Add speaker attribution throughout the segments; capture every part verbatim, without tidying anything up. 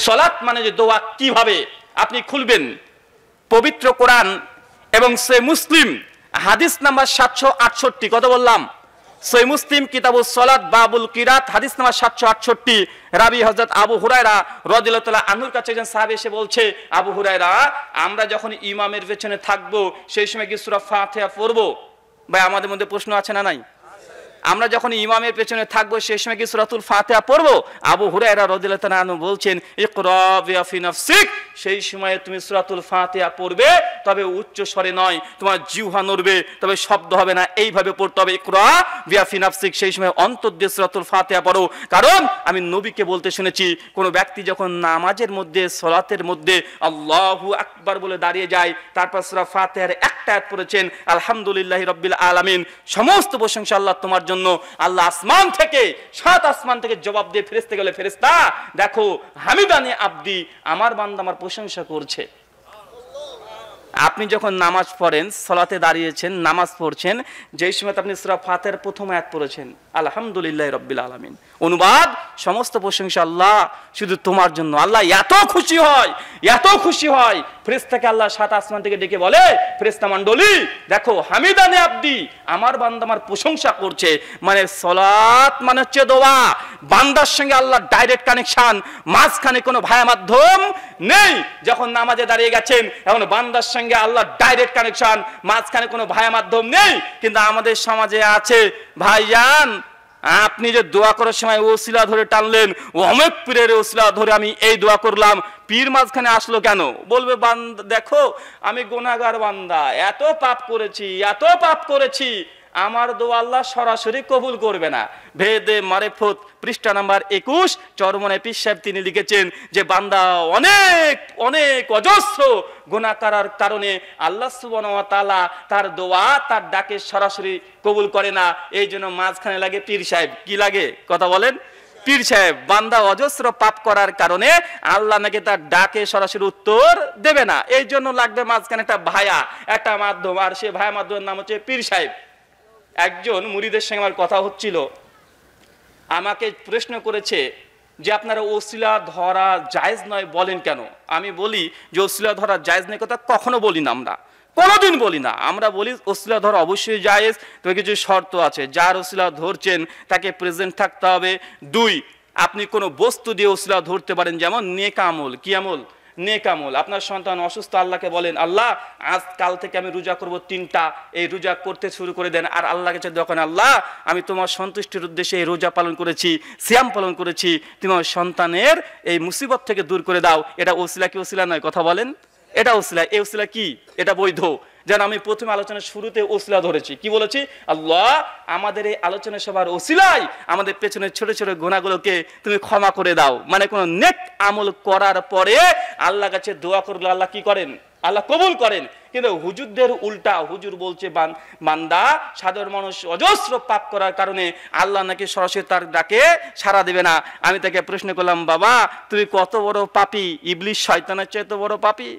Speaker 1: সালাত মানে যে দোয়া কিভাবে আপনি খুলবেন পবিত্র কোরআন এবং সহিহ মুসলিম হাদিস নাম্বার সাতশো আটষট্টি, কত বললাম? সহিহ মুসলিম কিতাবুস সালাত বাবুল কিরাত হাদিস নাম্বার সাতশো আটষট্টি। রাবি হযরত আবু হুরায়রা রাদিয়াল্লাহু তাআলা আনহুর কাছে একজন সাহাবী এসে বলছে, আবু হুরায়রা, আমরা যখন ইমামের পেছনে থাকবো সেই সময় কি সূরা ফাতিহা পড়বো? ভাই আমাদের মধ্যে প্রশ্ন আছে না নাই? আমরা যখন ইমামের পেছনে থাকবো সেই সময় কি সূরাতুল ফাতিহা পড়বো? আবু হুরায়রা রাদিয়াল্লাহু তাআলা আনহু বলছেন, ইকরা ফি নাফসিক, সেই সময়ে তুমি সূরাতুল ফাতিহা পড়বে, তবে উচ্চ স্বরে নয়, তোমার জিহ্বা নড়বে, তবে শব্দ হবে না, এইভাবে পড়তে হবে। ইকরা ফি নাফসিক, সেই সময় অন্তর দিয়ে সূরাতুল ফাতিহা পড়ো। কারণ আমি নবীকে বলতে শুনেছি, কোন ব্যক্তি যখন নামাজের মধ্যে সালাতের মধ্যে আল্লাহু আকবার বলে দাঁড়িয়ে যায়, তারপর সূরা ফাতিহার একটা আয়াত পড়েছেন, আলহামদুলিল্লাহি রাব্বিল আলামিন, সমস্ত প্রশংসা আল্লাহ তোমার জন্য। আল্লাহ আসমান থেকে, সাত আসমান থেকে জবাব দিয়ে ফেরেশতা গেলে, ফেরেশতা দেখো হামিদানি আব্দি, আমার বান্দা আমার প্রশংসা করছে। আপনি যখন নামাজ পড়েন, সালাতে দাঁড়িয়েছেন, নামাজ পড়ছেন, যেই সময় আপনি সূরা ফাতিহার প্রথম আয়াত পড়েছেন আলহামদুলিল্লাহি রাব্বিল আলামিন, অনুবাদ সমস্ত প্রশংসা আল্লাহ শুধু তোমার জন্য। আল্লাহ এত খুশি হয়, এত খুশি হয়, ফেরেশতাকে আল্লাহ সাত আসমান থেকে ডেকে বলে, ফেরেশতা মণ্ডলী দেখো হামিদানি আব্দি, আমার বান্দা আমার প্রশংসা করছে। মানে সালাত মানে হচ্ছে দোয়া, বান্দার সঙ্গে আল্লাহ ডাইরেক্ট কানেকশন, মাঝখানে কোনো ভায়া মাধ্যম নেই। যখন নামাজে দাঁড়িয়ে গেছেন, এখন বান্দার সঙ্গে আল্লাহ ডাইরেক্ট কানেকশন, মাঝখানে কোনো ভায়া মাধ্যম নেই। কিন্তু আমাদের সমাজে আছে, ভাইজান আপনি যে দোয়া করার সময় ওসিলা ধরে টানলেন, ও অনেক পীরের ওসিলা ধরে আমি এই দোয়া করলাম, পীর মাঝখানে আসলো কেন? বলবে বান্দা দেখো আমি গুনাহগার বান্দা, এত পাপ করেছি, এত পাপ করেছি, আমার দোয়া আল্লাহ সরাসরি কবুল করবে না। ভেদে মারেফত পৃষ্ঠা নাম্বার একুশ, চরমনায় পীর সাহেব তিনি লিখেছেন যে বান্দা অনেক অনেক অজস্র গুনাহ করার কারণে আল্লাহ সুবহানাহু ওয়া তাআলা তার দোয়া, তার ডাকে সরাসরি কবুল করে না। এই জন্য মাঝখানে লাগে পীর সাহেব। কি লাগে? কথা বলেন। পীর সাহেব। বান্দা অজস্র পাপ করার কারণে আল্লাহ নাকি তার ডাকে সরাসরি উত্তর দেবে না, এই জন্য লাগবে মাঝখানে একটা ভায়া, একটা মাধ্যম, আর সে ভায়া মাধ্যমের নাম হচ্ছে পীর সাহেব। একজন মুরিদের সঙ্গে আমার কথা হচ্ছিল, আমাকে প্রশ্ন করেছে যে আপনারা ওসিলা ধরা জায়েজ নয় বলেন কেন? আমি বলি যে ওসিলা ধরা জায়েজ নেই কথা কখনো বলি না, আমরা কোনোদিন বলি না। আমরা বলি ওসিলা ধরা অবশ্যই জায়েজ, তবে কিছু শর্ত আছে। যার ওসিলা ধরছেন তাকে প্রেজেন্ট থাকতে হবে। দুই, আপনি কোনো বস্তু দিয়ে ওসিলা ধরতে পারেন, যেমন নেক আমল। কি আমল? নেক আমল। আপনার সন্তান অসুস্থ, আল্লাহকে বলেন আল্লাহ আজ কাল থেকে আমি রোজা করব তিনটা, এই রোজা করতে শুরু করে দেন। আর আল্লাহকে চাই দোয়া করেন, আল্লাহ আমি তোমার সন্তুষ্টির উদ্দেশ্যে এই রোজা পালন করেছি, সিয়াম পালন করেছি, তোমার সন্তানের এই মুসিবত থেকে দূর করে দাও। এটা ওসিলা কি ওসিলা নয়? কথা বলেন। এটা ওসিলা। এই ওসিলা কি? এটা বৈধ। যেন আমি প্রথমে আলোচনার শুরুতে ওসিলা ধরেছি, কি বলেছি? আল্লাহ আমাদের এই আলোচনা সবার ওসিলাই আমাদের পেছনের ছোট ছোট গুনাহগুলোকে তুমি ক্ষমা করে দাও। মানে কোন নেক আমল করার পরে আল্লাহর কাছে দোয়া করলে আল্লাহ কি করেন? আল্লাহ কবুল করেন। কিন্তু হুজুরদের উল্টা, হুজুর বলছে বান্দা সাধারণ মানুষ অজস্র পাপ করার কারণে আল্লাহ নাকি সরাসরি তার ডাকে সাড়া দেবে না। আমি তাকে প্রশ্ন করলাম, বাবা তুমি কত বড় পাপী? ইবলিস শয়তানের চাইতে বড় পাপী?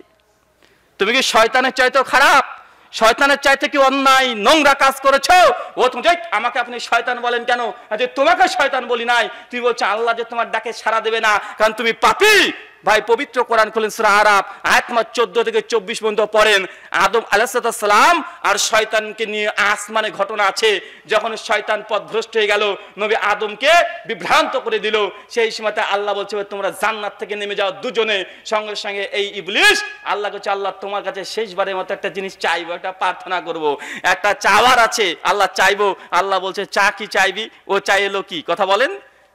Speaker 1: তুমি কি শয়তানের চাইতে খারাপ? শয়তানের চাইতে কি অন্যায় নোংরা কাজ করেছো? ও তুমি আমাকে আপনি শয়তান বলেন কেন? আচ্ছা তোমাকে শয়তান বলি নাই, তুই বলছো আল্লাহ যে তোমার ডাকে সাড়া দেবে না কারণ তুমি পাপী। ভাই পবিত্র কোরআন খুলেন সূরা আরাফ আয়াত নম্বর চোদ্দ থেকে চব্বিশ পর্যন্ত পড়েন। আদম আলাইহিস সালাম আর শয়তানকে নিয়ে আসমানে ঘটনা আছে। যখন শয়তান পথভ্রষ্ট হয়ে গেল, নবী আদমকে বিভ্রান্ত করে দিল, সেই সময়তে আল্লাহ বলছে তোমরা জান্নাত থেকে নেমে যাও দুজনে। সঙ্গে সঙ্গে এই ইবলিস আল্লাহ বলছে আল্লাহ তোমার কাছে শেষবারের মতো একটা জিনিস চাইবো, একটা প্রার্থনা করব, একটা চাওয়ার আছে। আল্লাহ চাইবো। আল্লাহ বলছে চা কি চাইবি? ও চাইলো কি? কথা বলেন।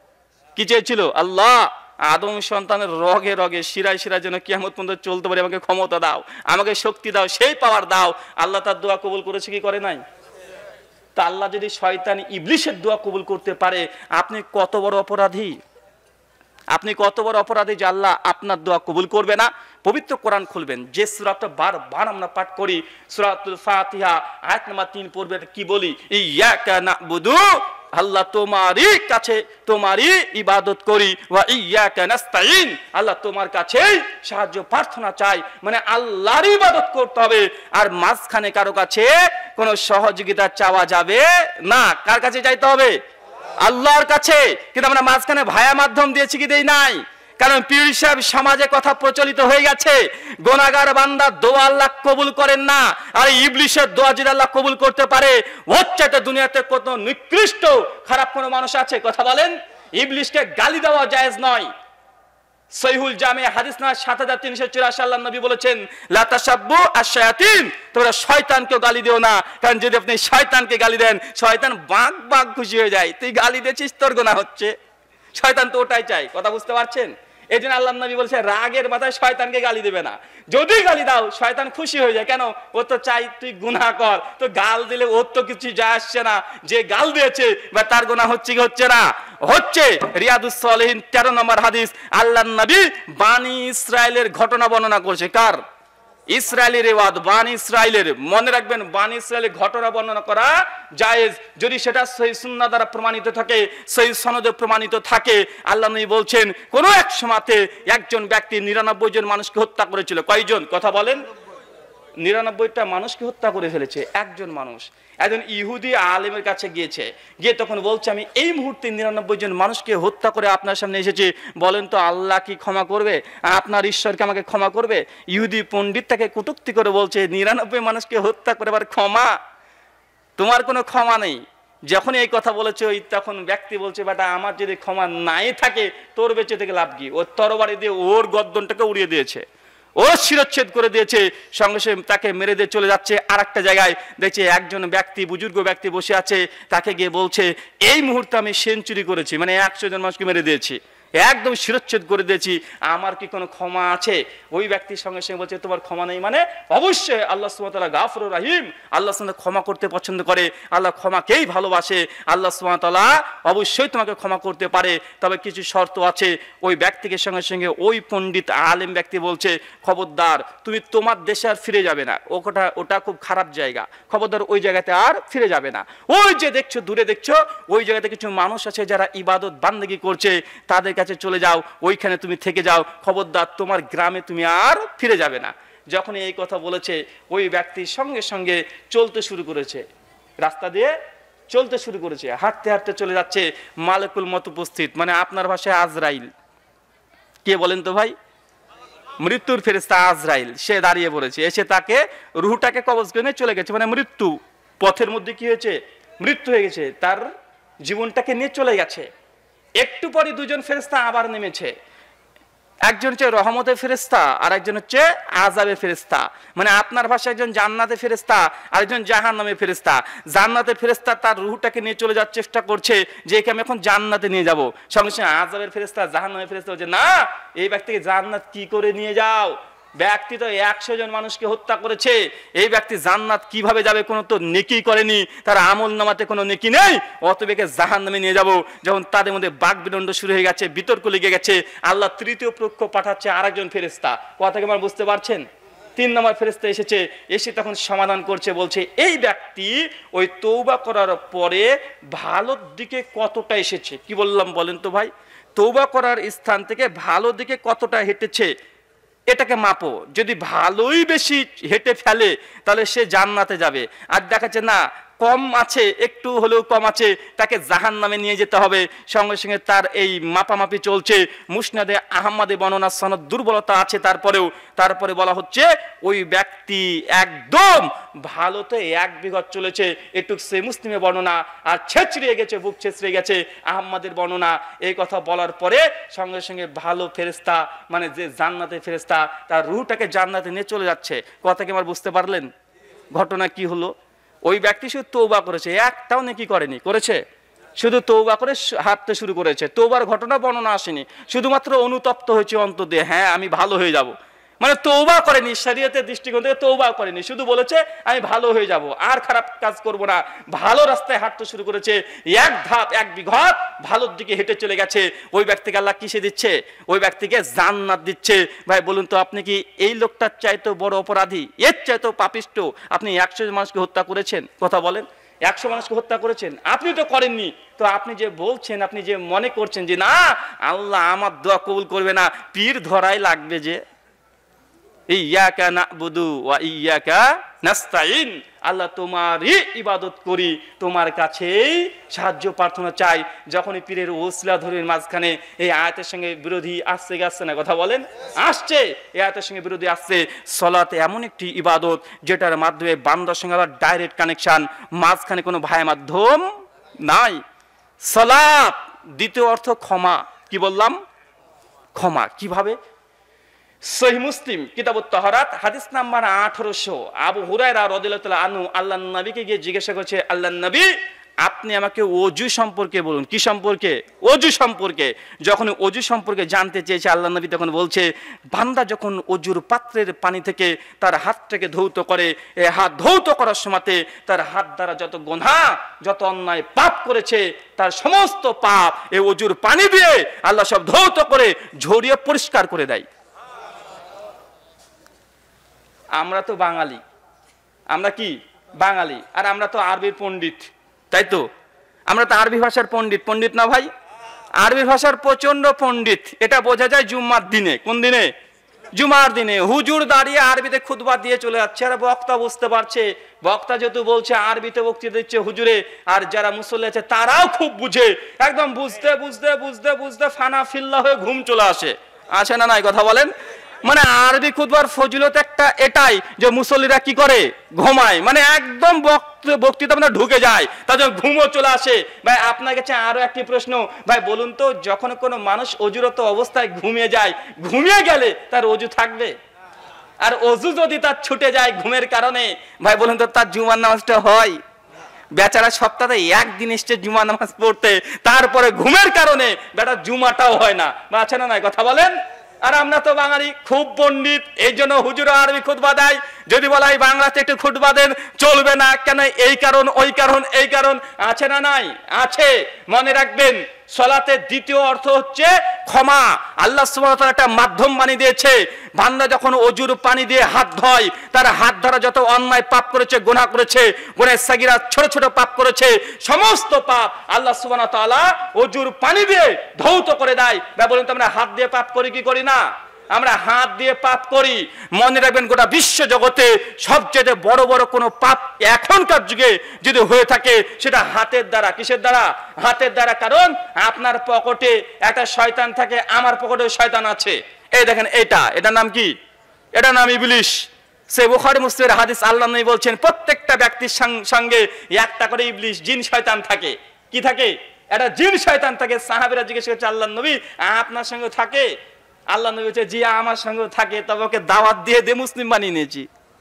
Speaker 1: কি চেয়েছিল? আল্লাহ আদম সন্তানের রগে রগে শিরায় শিরায় যেন কিয়ামত পর্যন্ত চলতে পারে, আমাকে ক্ষমতা দাও, আমাকে শক্তি দাও, সেই পাওয়ার দাও। আল্লাহ তার দোয়া কবুল করেছে কি করে নাই? তা আল্লাহ যদি শয়তান ইবলিসের দোয়া কবুল করতে পারে, আপনি কত বড় অপরাধী? আপনি কত বড় অপরাধী যে আল্লাহ আপনার দোয়া কবুল করবে না? পবিত্র কোরআন খুলবেন, যে সূরাটা বারবার আমরা পাঠ করি, সূরাতুল ফাতিহা আয়াত নাম্বার তিন পড়বেন। কি বলি? ইয়াকা না'বুদু, আল্লাহ তোমারই কাছে তোমারই ইবাদত করি, ওয়া ইয়াকা নাস্তাইন, আল্লাহ তোমার কাছেই সাহায্য প্রার্থনা চাই। মানে আল্লাহর ইবাদত করতে হবে, আর মাঝখানে কারো কাছে কোনো সহযোগিতা চাওয়া যাবে না। কার কাছে চাইতে হবে? আল্লাহর কাছে। কিন্তু আমরা মাঝখানে ভায়া মাধ্যম দিয়েছি কি দেই নাই? কারণ পীর সাহেব সমাজে কথা প্রচলিত হয়ে গেছে, গুনাহগার বান্দা দোয়া আল্লাহ কবুল করেন না, আর ইবলিশের দোয়া যদি আল্লাহ কবুল করতে পারে, হচ্ছে দুনিয়াতে কত নিকৃষ্ট খারাপ কোনো মানুষ আছে? কথা বলেন। ইবলিশকে গালি দেওয়া জায়েজ নয়। সহিহুল জামে হাদিস না সাত হাজার তিনশো চুরাশি আল্লাহ নবী বলেছেন, লা তাসাব্বু আশ-শায়াতিন, তোমরা শয়তানকে গালি দিও না, কারণ যদি আপনি শয়তানকে গালি দেন, শয়তান বাগ বাগ খুশি হয়ে যায়, তুই গালি দিয়েছিস তোর গুনাহ হচ্ছে। শয়তান তো ওটাই চাই, কথা বুঝতে পারছেন? এই জন্য আল্লাহ নবী বলছে রাগের মাথায় শয়তানকে গালি দেবে না। যদি গালি দাও শয়তান খুশি হয়ে যায়, কেন? ও তো চাই তুই গুনাহ কর, তো গাল দিলে ওর তো কিছু যায় আসছে না, যে গাল দিয়েছে বা তার গুনাহ হচ্ছে কি হচ্ছে না? হচ্ছে। রিয়াদুস সালিহিন তেরো নম্বর হাদিস, আল্লাহ নবী বানি ইসরায়েলের ঘটনা বর্ণনা করছে। কার? ইসরায়েলের রেওয়াজ, বানি ইসরায়েলের। মনে রাখবেন, বানি ইসরায়েলের ঘটনা বর্ণনা করা জায়েজ, যদি সেটা সহিহ সুন্নাহ দ্বারা প্রমাণিত থাকে, সহিহ সনদে প্রমাণিত থাকে। আল্লাহ নবী বলছেন, কোন এক সময়তে একজন ব্যক্তি নিরানব্বই জন মানুষকে হত্যা করেছিল। কয়জন? কথা বলেন। নিরানব্বইটা মানুষকে হত্যা করে ফেলেছে একজন মানুষ। একজন ইহুদি আলেমের কাছে গিয়েছে, গিয়ে তখন বলছে, আমি এই মুহূর্তে নিরানব্বই জন মানুষকে হত্যা করে আপনার সামনে এসেছি, বলেন তো আল্লাহ কি ক্ষমা করবে? আপনার ঈশ্বরকে আমাকে ক্ষমা করবে? ইহুদি পণ্ডিত তাকে কটূক্তি করে বলছে, নিরানব্বই মানুষকে হত্যা করে আবার ক্ষমা? তোমার কোনো ক্ষমা নেই। যখন এই কথা বলেছে, ওই তখন ব্যক্তি বলছে, বেটা আমার যদি ক্ষমা নাই থাকে তোর বেঁচে থেকে লাভ কি? ওর তরবারি দিয়ে ওর গর্দনটাকে উড়িয়ে দিয়েছে, ও শিরচ্ছেদ করে দিয়েছে, সঙ্গে সঙ্গে তাকে মেরে দিয়ে চলে যাচ্ছে। আর একটা জায়গায় দেখছে একজন ব্যক্তি, বুজুর্গ ব্যক্তি বসে আছে, তাকে গিয়ে বলছে, এই মুহূর্তে আমি সেঞ্চুরি করেছি, মানে একশো জন মানুষকে মেরে দিয়েছি, একদম শিরচ্ছেদ করে দিয়েছি, আমার কি কোনো ক্ষমা আছে? ওই ব্যক্তির সঙ্গে সঙ্গে বলছে, তোমার ক্ষমা নেই মানে? অবশ্যই আল্লাহ সুবহানাহু ওয়া তাআলা গাফুরুর রহিম, আল্লাহ সুবহানাহু ওয়া তাআলা ক্ষমা করতে পছন্দ করে, আল্লাহ ক্ষমাকেই ভালোবাসে, আল্লাহ সুবহানাহু ওয়া তাআলা অবশ্যই তোমাকে ক্ষমা করতে পারে, তবে কিছু শর্ত আছে। ওই ব্যক্তিকে সঙ্গে সঙ্গে ওই পণ্ডিত আলেম ব্যক্তি বলছে, খবরদার তুমি তোমার দেশে আর ফিরে যাবে না, ওটা ওটা খুব খারাপ জায়গা, খবরদার ওই জায়গাতে আর ফিরে যাবে না। ওই যে দেখছো দূরে দেখছো, ওই জায়গাতে কিছু মানুষ আছে যারা ইবাদত বান্দেগি করছে, তাদের কাছে চলে যাও, ওইখানে তুমি থেকে যাও, খবরদার তোমার গ্রামে তুমি আর ফিরে যাবে না। যখন এই কথা বলেছে, ওই ব্যক্তি সঙ্গে সঙ্গে চলতে শুরু করেছে, রাস্তা দিয়ে চলতে শুরু করেছে, হাঁটতে হাঁটতে চলে যাচ্ছে। মালাকুল মত উপস্থিত, মানে আপনার ভাষায় আজরাইল। কে বলেন তো ভাই? মৃত্যুর ফেরেশতা আজরাইল। সে দাঁড়িয়ে পড়েছে, এসে তাকে রুহটাকে কবজ করে নিয়ে চলে গেছে, মানে মৃত্যু পথের মধ্যে কি হয়েছে? মৃত্যু হয়ে গেছে, তার জীবনটাকে নিয়ে চলে গেছে। একটু পরে দুজন ফেরেশতা আবার নেমেছে, একজন হচ্ছে রহমতের ফেরেশতা আর একজন হচ্ছে আযাবের ফেরেশতা। মানে আপনার ভাষায় একজন জান্নাতের ফেরেশতা আর একজন জাহান্নামের ফেরেশতা। জান্নাতের ফেরেশতা তার রূহটাকে নিয়ে চলে যাওয়ার চেষ্টা করছে, যে একে আমি এখন জান্নাতে নিয়ে যাব। সঙ্গে সঙ্গে আযাবের ফেরেশতা, জাহান্নামের ফেরেশতা বলছে, না, এই ব্যক্তিকে জান্নাত কি করে নিয়ে যাও? ব্যক্তি তো একশো জন মানুষকে হত্যা করেছে, এই ব্যক্তি জান্নাত কিভাবে যাবে? কোনো তো নেকি করেনি, তার আমল নামাতে কোনো নেকি নেই, অতএব একে জাহান্নামে নিয়ে যাব। যখন তাদের মধ্যে বাক বিদণ্ড শুরু হয়ে গেছে, বিতর্ক লেগে গেছে, আল্লাহ তৃতীয় পক্ষ পাঠাচ্ছে আরেকজন ফেরেশতা। কথা কি আমার বুঝতে পারছেন? তিন নম্বর ফেরেশতা এসেছে, এসে তখন সমাধান করছে, বলছে এই ব্যক্তি ওই তওবা করার পরে ভালোর দিকে কতটা এসেছে। কি বললাম বলেন তো ভাই? তওবা করার স্থান থেকে ভালো দিকে কতটা হেঁটেছে, এটাকে মাপো। যদি ভালোই বেশি হেঁটে ফেলে তাহলে সে জান্নাতে যাবে, আর দেখাচ্ছে না কম আছে, একটু হলেও কম আছে, তাকে জাহান্নামে নিয়ে যেতে হবে। সঙ্গে সঙ্গে তার এই মাপামাপি চলছে। মুসনাদে আহমদে বর্ণনা সনদ দুর্বলতা আছে, তারপরেও তারপরে বলা হচ্ছে ওই ব্যক্তি একদম ভালোতে এক বিঘত চলেছে। এটুক সে মুসলিমে বর্ণনা, আর ছেঁচড়িয়ে গেছে, বুক ছেঁচড়িয়ে গেছে আহমদের বর্ণনা। এই কথা বলার পরে সঙ্গে সঙ্গে ভালো ফেরেশতা, মানে যে জান্নাতের ফেরেশতা, তার রূহটাকে জান্নাতে নিয়ে চলে যাচ্ছে। কথা কি আমার বুঝতে পারলেন? ঘটনা কি হলো? ওই ব্যক্তি শুধু তওবা করেছে, একটাও নেকি করেনি, করেছে শুধু তওবা করে হাঁটতে শুরু করেছে। তওবার ঘটনা বর্ণনা আসেনি, শুধুমাত্র অনুতপ্ত হয়েছে অন্তর দিয়ে, হ্যাঁ আমি ভালো হয়ে যাব। মানে তওবা করেনি, শরীয়তের দৃষ্টিকোণ থেকে তওবা করেনি, শুধু বলেছে আমি ভালো হয়ে যাব, আর খারাপ কাজ করব না। ভালো রাস্তায় হাঁটতে শুরু করেছে, এক ধাপ এক বিঘত ভালোর দিকে হেঁটে চলে গেছে। ওই ব্যক্তিকে আল্লাহ কিসে দিচ্ছে? ওই ব্যক্তিকে জান্নাত দিচ্ছে। ভাই বলুন তো, আপনি কি এই লোকটার চাইতেও বড় অপরাধী, এর চাইতেও পাপিষ্ট? আপনি একশো মানুষকে হত্যা করেছেন, কথা বলেন, একশো মানুষকে হত্যা করেছেন, আপনি তো করেননি। তো আপনি যে বলছেন, আপনি যে মনে করছেন যে না আল্লাহ আমার দোয়া কবুল করবে না, পীর ধরাই লাগবে যে, ইয়াকা না'বুদু ওয়া ইয়াকা নাস্তাইন, আল্লাহ তোমারই ইবাদত করি, তোমার কাছেই সাহায্য প্রার্থনা চাই। যখনই পীরের ওসিলা ধরে মাঝখানে এই আয়াতের সঙ্গে বিরোধী আসছে গেছে না, কথা বলেন, আসছে, এই আয়াতের সঙ্গে বিরোধী আসছে। সালাত এমন একটি ইবাদত যেটার মাধ্যমে বান্দার সঙ্গে আবার ডাইরেক্ট কানেকশন, মাঝখানে কোনো ভাই মাধ্যম নাই। সালাত দ্বিতীয় অর্থ ক্ষমা। কি বললাম? ক্ষমা। কিভাবে? সহিহ মুসলিম কিতাবুত তাহারাত হাদিস নাম্বার আঠারোশো, আবু হুরায়রা রাদিয়াল্লাহু তাআলা আনহু আল্লাহর নবীকে গিয়ে জিজ্ঞাসা করছে, আল্লাহর নবী আপনি আমাকে ওযু সম্পর্কে বলুন। কি সম্পর্কে? ওযু সম্পর্কে। যখন ওযু সম্পর্কে জানতে চেয়েছে আল্লাহর নবী তখন বলছে, বান্দা যখন ওযুর পাত্রের পানি থেকে তার হাতটাকে ধৌত করে, এই হাত ধৌত করার সময়তে তার হাত দ্বারা যত গুনাহ, যত অন্যায় পাপ করেছে তার সমস্ত পাপ এই ওযুর পানি দিয়ে আল্লাহ সব ধৌত করে ঝরিয়ে পরিষ্কার করে দেয়। আমরা তো বাঙালি, আমরা কি বাঙালি, আর আমরা তো আরবির পণ্ডিত, তাই তো? আমরা তো আরবি ভাষার পণ্ডিত, পণ্ডিত না ভাই? আরবি ভাষার প্রচন্ড পণ্ডিত। এটা বোঝা যায় জুম্মার দিনে। কোন দিনে? জুমার দিনে। হুজুর দাঁড়িয়ে আরবিতে খুতবা দিয়ে চলে যাচ্ছে, আর বক্তা বুঝতে পারছে, বক্তা যেহেতু বলছে আরবিতে বক্তৃতা দিচ্ছে হুজুরে, আর যারা মুসল্লি আছে তারাও খুব বুঝে, একদম বুঝতে বুঝতে বুঝতে বুঝতে ফানা ফিল্লা হয়ে ঘুম চলে আসে। আসে না নাই? কথা বলেন। মানে আরবি খুতবার ফজিলত একটা এটাই যে মুসল্লিরা কি করে? ঘুমায়। মানে একদম বক্তৃতা মানে ঢুকে যায়, তার জন্য ঘুমও চলে আসে। ভাই আপনার কাছে আরো একটি প্রশ্ন, ভাই বলুন তো, যখন কোনো মানুষ অজুরত অবস্থায় ঘুমিয়ে যায়, ঘুমিয়ে গেলে তার অজু থাকবে? আর অজু যদি তার ছুটে যায় ঘুমের কারণে, ভাই বলুন তো তার জুমার নামাজটা হয়? বেচারা সপ্তাহে একদিন এসছে জুমা নামাজ পড়তে, তারপরে ঘুমের কারণে বেটা জুমাটাও হয় না। বা আছে না নাই? কথা বলেন। আর আমরা তো বাঙালি খুব পণ্ডিত, এই জন্য হুজুর আরবি খুতবা দেয়। যদি বলা হয় বাংলাতে একটু খুতবা দেন, চলবে না কেন? এই কারণ, ওই কারণ, এই কারণ। আছে না নাই? আছে। মনে রাখবেন, সালাতের দ্বিতীয় অর্থ হচ্ছে ক্ষমা। আল্লাহ সুবহানাহু ওয়া তাআলা একটা মাধ্যম বানিয়ে দিয়েছে। বান্দা যখন অজুর পানি দিয়ে হাত ধোয়, তার হাত দ্বারা যত অন্যায় পাপ করেছে, গুনাহ করেছে, গুনাহ সাগীরা ছোট ছোট পাপ করেছে, সমস্ত পাপ আল্লাহ সুবহানাহু ওয়া তাআলা অজুর পানি দিয়ে ধৌত করে দেয়। বা বলেন তো আমরা হাত দিয়ে পাপ করি কি করি না? আমরা হাত দিয়ে পাপ করি। মনে রাখবেন, গোটা বিশ্ব জগতে সবচেয়ে বড় বড় কোনো পাপ এখনকার যুগে যদি হয়ে থাকে সেটা হাতের দ্বারা। কিসের দ্বারা? হাতের দ্বারা। কারণ আপনার পকেটে একটা শয়তান থাকে, আমার পকেটে শয়তান আছে। এই দেখেন, এটা এটার নাম কি? এটার নাম ইবলিশ। সে বুখারী মুসলিমের হাদিস, আল্লাহ নবী বলছেন প্রত্যেকটা ব্যক্তির সঙ্গে একটা করে ইবলিশ, জিন শয়তান থাকে। কি থাকে? একটা জিন শয়তান থাকে। সাহাবীরা জিজ্ঞেস করছে, আল্লাহর নবী আপনার সঙ্গে থাকে? আল্লাহ নবী বলছে, জি আমার সঙ্গে থাকে, তবে ওকে দাওয়াত দিয়ে দিয়ে মুসলিম বানিয়ে নিয়েছি।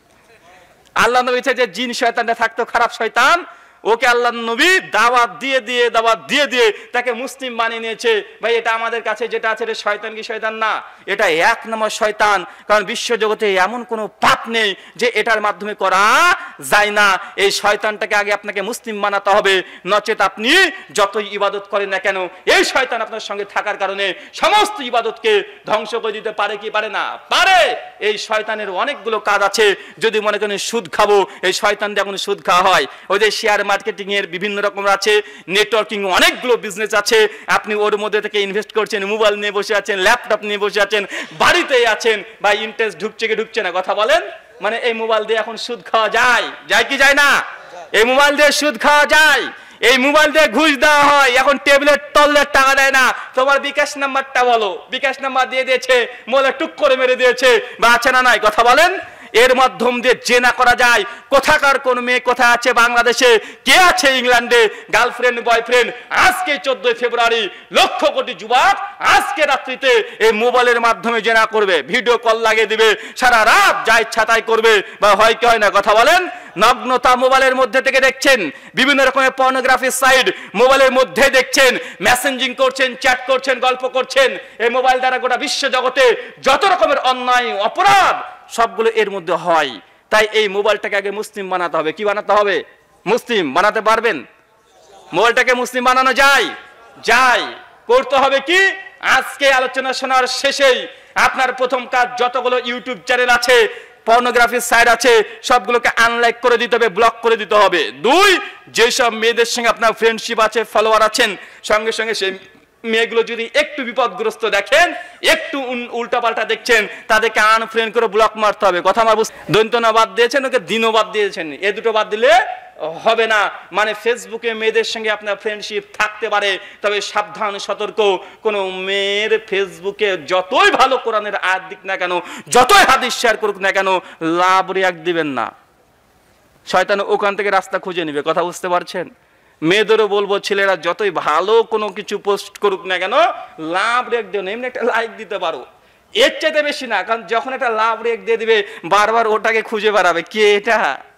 Speaker 1: আল্লাহ নবী বলছে যে জিন শয়তানটা থাকতো, খারাপ শয়তান, ওকে আল্লাহ নবী দাওয়াত দিয়ে দিয়ে দাওয়াত দিয়ে দিয়ে তাকে মুসলিম বানিয়ে নিয়েছে। ভাই এটা আমাদের কাছে যেটা আছে এটা শয়তান কি শয়তান না? এটা এক নম্বর শয়তান। কারণ বিশ্ব জগতে এমন কোনো পাপ নেই যে এটার মাধ্যমে করা যায় না। এই শয়তানটাকে আগে আপনাকে মুসলিম বানাতে হবে, নচেত আপনি যতই ইবাদত করেন না কেন, এই শয়তান আপনার সঙ্গে থাকার কারণে সমস্ত ইবাদতকে ধ্বংস করে দিতে পারে কি পারে না? পারে। এই শয়তানের অনেকগুলো কাজ আছে। যদি মনে করেন সুদ খাবো, এই শয়তান দিয়ে এখন সুদ খাওয়া হয়। ওই যে শেয়ার মার্কেটিং এর বিভিন্ন রকম আছে, নেটওয়ার্কিং অনেকগুলো বিজনেস আছে, আপনি ওর মধ্যে থেকে ইনভেস্ট করছেন, মোবাইল নিয়ে বসে আছেন, ল্যাপটপ নিয়ে বসে আছেন, বাড়িতেই আছেন, বা ইন্টারেস্ট ঢুকছে কি ঢুকছে না? কথা বলেন। মানে এই মোবাইল দিয়ে এখন সুদ খাওয়া যায়, যায় কি যায় না? এই মোবাইল দিয়ে সুদ খাওয়া যায়, এই মোবাইল দিয়ে ঘুষ দেওয়া হয়। এখন টেবিলের তললে টাকা দেয় না, তোমার বিকাশ নাম্বারটা বলো, বিকাশ নাম্বার দিয়ে দিয়েছে, মোবাইলে টুক করে মেরে দিয়েছে। বা আছে না নাই? কথা বলেন। এর মাধ্যম দিয়ে জেনা করা যায়। কোথাকার কোন মেয়ে কোথায় আছে বাংলাদেশে, কে আছে ইংল্যান্ডে, গার্লফ্রেন্ড বয়ফ্রেন্ড, আজকে চোদ্দই ফেব্রুয়ারি লক্ষ কোটি যুবক আজকে রাত্রিতে এই মোবাইলের মাধ্যমে জেনা করবে, ভিডিও কল লাগিয়ে দিবে, সারা রাত যা ইচ্ছা তাই করবে। বা হয় কি হয় না? কথা বলেন। নগ্নতা মোবাইলের মধ্যে থেকে দেখছেন, বিভিন্ন রকমের পর্নোগ্রাফি সাইট মোবাইলের মধ্যে দেখছেন, মেসেঞ্জিং করছেন, চ্যাট করছেন, গল্প করছেন। এই মোবাইল দ্বারা গোটা বিশ্ব জগতে যত রকমের অন্যায় অপরাধ সবগুলো এর মধ্যে হয়। তাই এই মোবাইলটাকে আগে মুসলিম বানাতে হবে। কি বানাতে হবে? মুসলিম বানাতে পারবেন? মোবাইলটাকে মুসলিম বানানো যায়? যায়। করতে হবে কি? আজকে আলোচনা শোনার শেষেই আপনার প্রথম কাজ, যতগুলো ইউটিউব চ্যানেল আছে, পর্নোগ্রাফি সাইট আছে, সবগুলোকে আনলাইক করে দিতে হবে, ব্লক করে দিতে হবে। দুই, যেসব মেয়েদের সঙ্গে আপনার ফ্রেন্ডশিপ আছে, ফলোয়ার আছেন, সঙ্গে সঙ্গে সেই মেয়েগুলো যদি একটু বিপদগ্রস্ত দেখেন, একটু উল্টাপাল্টা দেখছেন, তাদেরকে আনফ্রেন্ড করে ব্লক মারতে হবে। কথা আমার বুঝ দৈন্ত না বাদ দিয়েছেন, ওকে দিনও বাদ দিয়েছেন, এ দুটো বাদ দিলে হবে না। মানে ফেসবুকে মেয়েদের সঙ্গে আপনার ফ্রেন্ডশিপ থাকতে পারে, তবে সাবধান সতর্ক, কোনো মেয়ের ফেসবুকে যতই ভালো কোরআনের আয়াত দিক না কেন, যতই হাদিস শেয়ার করুক না কেন, লাভ রিয়াক্ট দিবেন না, শয়তান ওখান থেকে রাস্তা খুঁজে নেবে। কথা বুঝতে পারছেন? মেয়েদেরও বলবো, ছেলেরা যতই ভালো কোনো কিছু পোস্ট করুক না কেন, লাভ রিয়াক্ট দিও না, এমনি একটা লাইক দিতে পারো, এর চাইতে বেশি না। কারণ যখন একটা লাভ রিয়াক্ট দিয়ে দিবে, বারবার ওটাকে খুঁজে বেড়াবে, কে এটা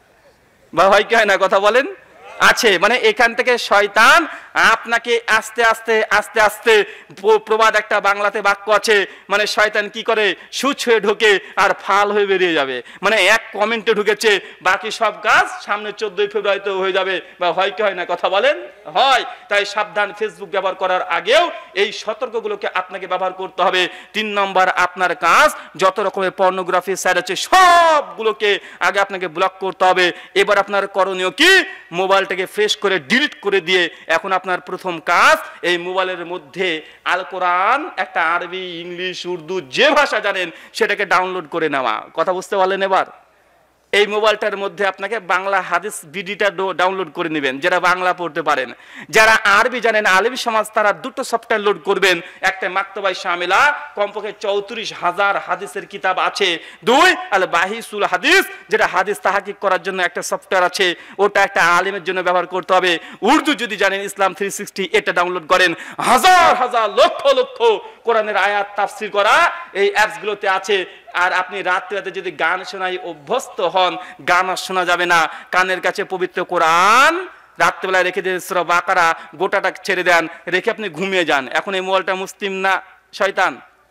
Speaker 1: বা হয় কি হয় না? কথা বলেন আছে। মানে এখান থেকে শয়তান আপনাকে আস্তে আস্তে আস্তে আস্তে, প্রবাদ একটা বাংলাতে বাক্য আছে, মানে শয়তান কি করে, সুচ হয়ে ঢোকে আর ফাল হয়ে বেরিয়ে যাবে। মানে এক কমেন্টে ঢুকেছে, বাকি সব কাজ সামনে চোদ্দই ফেব্রুয়ারিতে হয়ে যাবে, বা হয় কি হয় না? কথা বলেন হয়। তাই সাবধান, ফেসবুক ব্যবহার করার আগেও এই সতর্কগুলোকে আপনাকে ব্যবহার করতে হবে। তিন নম্বর, আপনার কাজ যত রকমের পর্নোগ্রাফি সাইট আছে সবগুলোকে আগে আপনাকে ব্লক করতে হবে। এবার আপনার করণীয় কি? মোবাইলটাকে ফ্রেশ করে ডিলিট করে দিয়ে এখন আপনার প্রথম কাজ, এই মোবাইলের মধ্যে আল কোরআন, একটা আরবি, ইংলিশ, উর্দু, যে ভাষা জানেন সেটাকে ডাউনলোড করে নেওয়া। কথা বুঝতে পারলেন? এবার এই মোবাইলটার মধ্যে আপনাকে বাংলা হাদিস বিডিটা ডাউনলোড করে নেবেন, যারা বাংলা পড়তে পারেন। যারা আরবি জানেন, আলিম সমাজ, তারা দুটো সফটওয়্যার লোড করবেন। একটা মাকতবাই শামিলা, কমপক্ষে চৌত্রিশ হাজার হাদিসের কিতাব আছে। দুই আল বাহিসুল হাদিস, যেটা হাদিস তাহাকিক করার জন্য একটা সফটওয়্যার আছে, ওটা একটা আলিমের জন্য ব্যবহার করতে হবে। উর্দু যদি জানেন, ইসলাম থ্রি সিক্সটি, এটা ডাউনলোড করেন। হাজার হাজার লক্ষ লক্ষ কোরআনের আয়াত তাফসীর করা এই অ্যাপসগুলোতে আছে। আর আপনি রাত্রে রাতে যদি গান শোনাই অভ্যস্ত হন, গান আর শোনা যাবে না। কানের কাছে পবিত্র কোরআন রাত্রেবেলায় রেখে দিয়ে সূরা বাকারা গোটাটা ছেড়ে দেন, রেখে আপনি ঘুমিয়ে যান। এখন এই মোবাইলটা মুসলিম না শয়তান?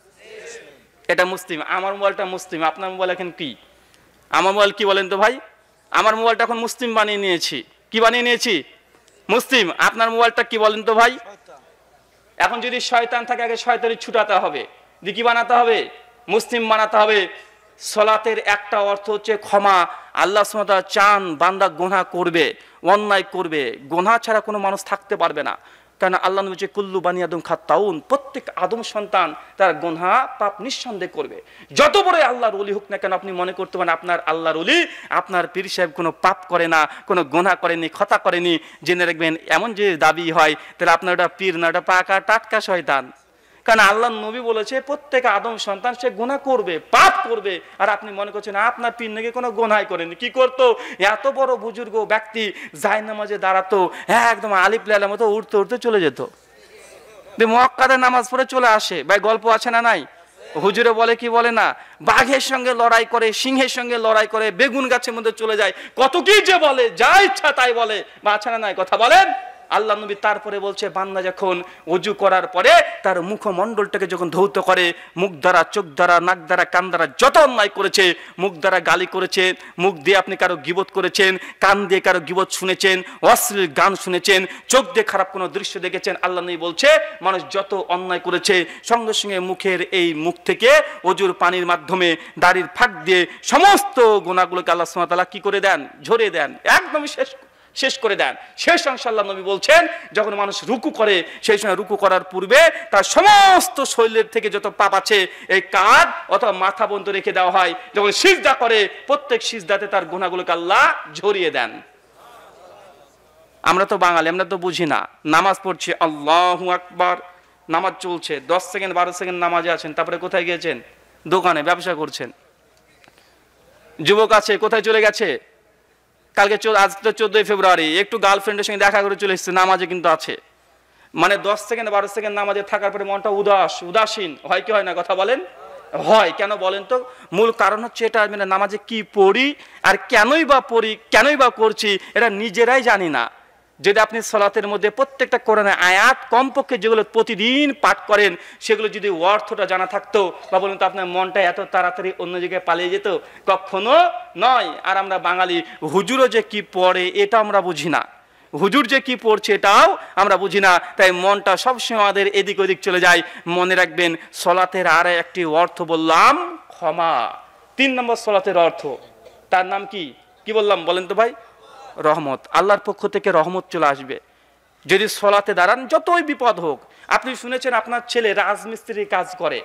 Speaker 1: এটা মুসলিম। আমার মোবাইলটা মুসলিম, আপনার মোবাইল এখন কি? আমার মোবাইল কি বলেন তো ভাই? আমার মোবাইলটা এখন মুসলিম বানিয়ে নিয়েছি। কি বানিয়ে নিয়েছি? মুসলিম। আপনার মোবাইলটা কি বলেন তো ভাই? এখন যদি শয়তান থাকে, আগে শয়তানি ছুটাতে হবে, দিয়ে কি বানাতে হবে? মুসলিম বানাতে হবে। সলাতের একটা অর্থ হচ্ছে ক্ষমা। আল্লাহ সুবহানাহু ওয়া তাআলা চান বান্দা গুনাহ করবে, অন্যায় করবে, গুনাহ ছাড়া কোনো মানুষ থাকতে পারবে না। কারণ আল্লাহ নবী বলেছে, কুল্লু বানি আদম খাত্তাউন, প্রত্যেক আদম সন্তান তার গুনাহ পাপ নিঃসন্দেহে করবে। যত বড় আল্লাহর ওলি হোক না কেন, আপনি মনে করতে পারেন আপনার আল্লাহর ওলি, আপনার পীর সাহেব কোনো পাপ করে না, কোনো গুনাহ করেনি, খতা করেনি, জেনে রাখবেন। এমন যে দাবি হয়, তাহলে আপনার ওটা পীর না, ওটা পাকা টাটকা শয়তান। কারণ আল্লাহ নবী বলেছে প্রত্যেক আদম সন্তান সে গুনাহ করবে, পাপ করবে। আর আপনি মনে করছেন আপনার পীর নাকি কোনো গুনাহই করেনি। কি করতো? এত বড় বুজুর্গ ব্যক্তি জায়নামাজে দাঁড়াতো, একদম আলিফ লামের মতো উঠতে উঠতে চলে যেত, মক্কাতে নামাজ পড়ে চলে আসে। ভাই গল্প আছে না নাই? হুজুরে বলে কি বলে না, বাঘের সঙ্গে লড়াই করে, সিংহের সঙ্গে লড়াই করে, বেগুন গাছের মধ্যে চলে যায়, কত কি যে বলে, যা ইচ্ছা তাই বলে। বা আছে না নাই? কথা বলেন। আল্লাহ নবী তারপরে বলছে, বান্দা যখন ওযু করার পরে তার মুখমণ্ডলটাকে যখন ধৌত করে, মুখ দ্বারা, চোখ দ্বারা, নাক দ্বারা, কান দ্বারা যত অন্যায় করেছে, মুখ দ্বারা গালি করেছে, মুখ দিয়ে আপনি কারো গীবত করেছেন, কান দিয়ে কারো গীবত শুনেছেন, অশ্লীল গান শুনেছেন, চোখ দিয়ে খারাপ কোনো দৃশ্য দেখেছেন, আল্লাহ নবী বলছে মানুষ যত অন্যায় করেছে, সঙ্গে সঙ্গে মুখের এই মুখ থেকে ওযুর পানির মাধ্যমে দাড়ির ফাঁক দিয়ে সমস্ত গুনাহগুলোকে আল্লাহ সুবহানাহু ওয়া তাআলা কি করে দেন? ঝরিয়ে দেন, একদমই শেষ শেষ করে দেন। শেষ অংশ আল্লাহ নবী বলছেন, যখন মানুষ রুকু করে, সেই সময় রুকু করার পূর্বে তার সমস্ত শরীরের থেকে যত পাপ আছে, এই কাঁধ অথবা মাথা বন্ধ রেখে দেওয়া হয়। যখন সিজদা করে, প্রত্যেক সিজদাতে তার গুনাহগুলোকে আল্লাহ ঝরিয়ে দেন। আমরা তো বাঙালি, আমরা তো বুঝি না। নামাজ পড়ছি, আল্লাহু আকবার, নামাজ চলছে, দশ সেকেন্ড বারো সেকেন্ড নামাজে আছেন, তারপরে কোথায় গিয়েছেন? দোকানে ব্যবসা করছেন। যুবক আছে, কোথায় চলে গেছে? কালকে আজ তো চোদ্দই ফেব্রুয়ারি, একটু গার্লফ্রেন্ডের সঙ্গে দেখা করে চলে এসেছে, নামাজে কিন্তু আছে। মানে দশ সেকেন্ড বারো সেকেন্ড নামাজে থাকার পরে মনটা উদাস, উদাসীন হয় কি হয় না? কথা বলেন হয়। কেন বলেন তো? মূল কারণ হচ্ছে এটা, মানে নামাজে কি পড়ি আর কেনই বা পড়ি, কেনই বা করছি, এটা নিজেরাই জানি না। যদি আপনি সালাতের মধ্যে প্রত্যেকটা কোরআনের আয়াত কমপক্ষে যেগুলো প্রতিদিন পাঠ করেন, সেগুলো যদি অর্থটা জানা থাকতো, বা বলুন তো আপনার মনটা এত তাড়াতাড়ি অন্য জায়গায় পালিয়ে যেত? কখনো নয়। আর আমরা বাঙালি, হুজুরও যে কি পড়ে এটা আমরা বুঝি না, হুজুর যে কি পড়ছে এটাও আমরা বুঝি না। তাই মনটা সবসময় আমাদের এদিক ওদিক চলে যায়। মনে রাখবেন, সলাতের আর একটি অর্থ বললাম ক্ষমা। তিন নম্বর সলাতের অর্থ, তার নাম কি? কি বললাম বলেন তো ভাই? রহমত। আল্লাহর পক্ষ থেকে রহমত চলে আসবে। যদি সলাতে দাঁড়ান যতই বিপদ হোক, আপনি শুনেছেন আপনার ছেলে রাজমিস্ত্রির কাজ করে,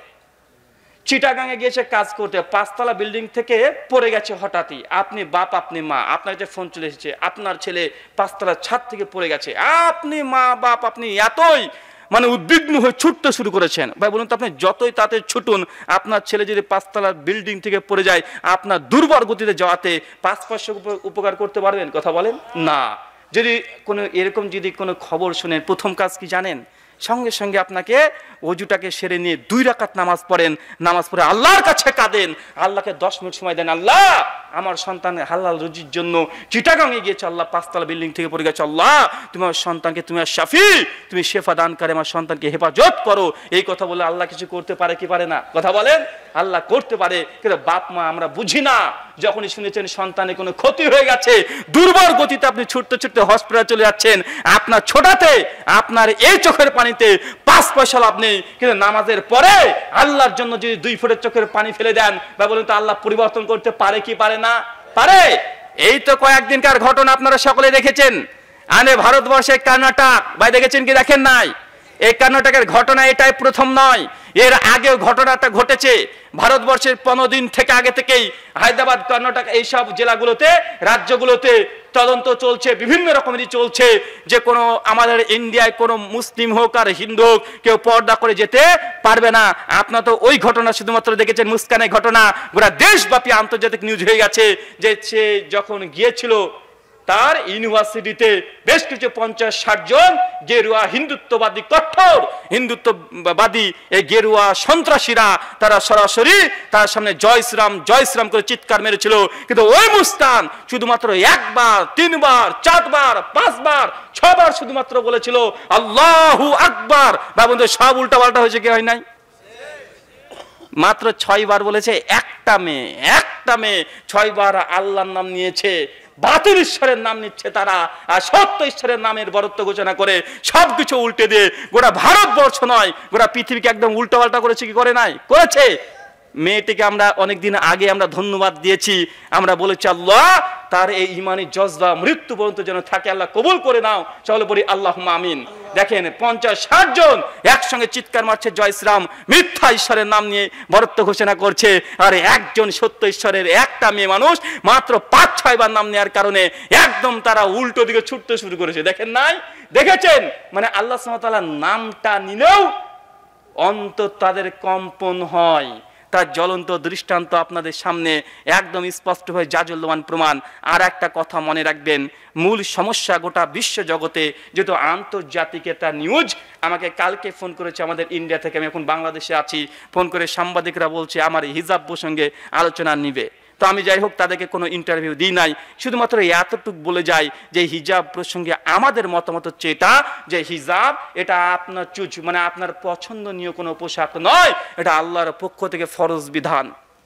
Speaker 1: চিটাগাঙে গিয়েছে কাজ করতে, পাঁচতলা বিল্ডিং থেকে পড়ে গেছে হঠাৎই, আপনি বাপ আপনি মা, আপনার কাছে ফোন চলে এসেছে আপনার ছেলে পাঁচতলার ছাদ থেকে পড়ে গেছে, আপনি মা বাপ আপনি এতই মানে উদ্বিগ্ন হয়ে ছুটতে শুরু করেছেন। ভাই বলুন তো, আপনি যতই তাতে ছুটুন, আপনার ছেলে যদি পাঁচতলার বিল্ডিং থেকে পড়ে যায়, আপনার দুর্বল গতিতে যাওয়াতে পাঁচ পাঁচশো উপকার করতে পারবেন? কথা বলেন না। যদি কোনো এরকম যদি কোনো খবর শুনেন, প্রথম কাজ কি জানেন? সঙ্গে সঙ্গে আপনাকে ওযুটাকে সেরে নিয়ে দুই রাকাত নামাজ পড়েন, নামাজ পড়ে আল্লাহর কাছে কাঁদেন, আল্লাহকে দশ মিনিট সময় দেন, আল্লাহ আমার সন্তান হালাল রুজির জন্য চিটাগাঙে গিয়েছে, আল্লাহ পাঁচতলা বিল্ডিং থেকে পড়ে গেছে, আল্লাহ তুমি আমার সন্তানকে, তুমি আর শাফি, তুমি শেফা দান করে আমার সন্তানকে হেফাজত করো। এই কথা বলে আল্লাহ কিছু করতে পারে কি পারে না? কথা বলেন, আল্লাহ করতে পারে। কিন্তু বাপ মা আমরা বুঝি না। যখনই শুনেছেন সন্তানের কোনো ক্ষতি হয়ে গেছে, দুর্বল গতিতে আপনি ছুটতে ছুটতে হসপিটালে চলে যাচ্ছেন, আপনার ছোটাতে আপনার এই চোখের পানিতে পাঁচ পয়সা লাভ নেই, কিন্তু নামাজের পরে আল্লাহর জন্য যদি দুই ফুটের চোখের পানি ফেলে দেন, বা বলুন তো আল্লাহ পরিবর্তন করতে পারে কি পারে না? পারে। এই তো কয়েকদিনকার ঘটনা আপনারা সকলে দেখেছেন। আনে ভারতবর্ষে কর্ণাটক, ভাই দেখেছেন কি দেখেন নাই? এই কর্ণাটকের ঘটনা এটাই প্রথম নয়, এর আগেও ঘটনাটা ঘটেছে। ভারতবর্ষের পনেরো দিন থেকে আগে থেকেই হায়দ্রাবাদ, কর্ণাটক এইসব জেলাগুলোতে, রাজ্যগুলোতে তদন্ত চলছে, বিভিন্ন রকমেরই চলছে, যে কোনো আমাদের ইন্ডিয়ায় কোনো মুসলিম হোক আর হিন্দু হোক কেউ পর্দা করে যেতে পারবে না। আপনার তো ওই ঘটনা শুধুমাত্র দেখেছেন, মুস্কানের ঘটনা গোটা দেশব্যাপী আন্তর্জাতিক নিউজ হয়ে গেছে, যে সে যখন গিয়েছিল তার ইউনিভার্সিটিতে বেশ কিছু পঞ্চাশ ষাট জন গেরুয়া হিন্দুত্ববাদী, কঠোর হিন্দুত্ববাদী এই গেরুয়া সন্ত্রাসীরা তারা সরাসরি তার সামনে জয় শ্রীরাম জয় শ্রীরাম করে চিৎকার মেরেছিল। কিন্তু ওই মুস্তান শুধুমাত্র একবার, তিনবার, চারবার, পাঁচবার, ছবার শুধুমাত্র বলেছিল আল্লাহু আকবার। ভাবুন তো, সব উল্টা পাল্টা হয়েছে কি হয় নাই? মাত্র ছয় বার বলেছে। একটা মেয়ে, একটা মেয়ে ছয়বার আল্লাহর নাম নিয়েছে, বাতিল ঈশ্বরের নাম নিচ্ছে তারা, আর সত্য ঈশ্বরের নামের বরত্ব ঘোষণা করে সবকিছু উল্টে দিয়ে গোটা ভারতবর্ষ নয় গোটা পৃথিবীকে একদম উল্টো পাল্টা করেছে কি করে নাই? করেছে। মেয়েটিকে আমরা অনেকদিন আগে আমরা ধন্যবাদ দিয়েছি, আমরা বলেছি আল্লাহ তার এই ইমানি জজবা মৃত্যু পর্যন্ত যেন থাকে, আল্লাহ কবুল করে নাও। চলো বলি আল্লাহুম্মা আমিন। দেখেন পঞ্চাশ ষাট জন একসঙ্গে চিৎকার মারছে জয় শ্রীরাম, মিথ্যা ঈশ্বরের নাম নিয়ে বরত্ব ঘোষণা করছে, আর একজন সত্য ঈশ্বরের একটা মেয়ে মানুষ মাত্র পাঁচ ছয় বার নাম নেওয়ার কারণে একদম তারা উল্টো দিকে ছুটতে শুরু করেছে। দেখেন নাই? দেখেছেন? মানে আল্লাহ সুবহানাহু ওয়া তাআলার নামটা নিলেও অন্তর তাদের কম্পন হয়। তার জ্বলন্ত দৃষ্টান্ত আপনাদের সামনে একদম স্পষ্টভাবে জাজল্যমান প্রমাণ। আর একটা কথা মনে রাখবেন, মূল সমস্যা গোটা বিশ্ব জগতে যেহেতু আন্তর্জাতিক একটা নিউজ, আমাকে কালকে ফোন করেছে আমাদের ইন্ডিয়া থেকে, আমি এখন বাংলাদেশে আছি, ফোন করে সাংবাদিকরা বলছে আমার হিজাব প্রসঙ্গে আলোচনা নিবে। তো আমি যাই হোক তাদেরকে কোনো ইন্টারভিউ দিই নাই, শুধুমাত্র এতটুক বলে যাই যে হিজাব প্রসঙ্গে আমাদের মতামত হচ্ছে এটা, যে হিজাব এটা আপনার চুজ মানে আপনার পছন্দনীয় কোনো পোশাক নয়, এটা আল্লাহর পক্ষ থেকে ফরজ বিধান।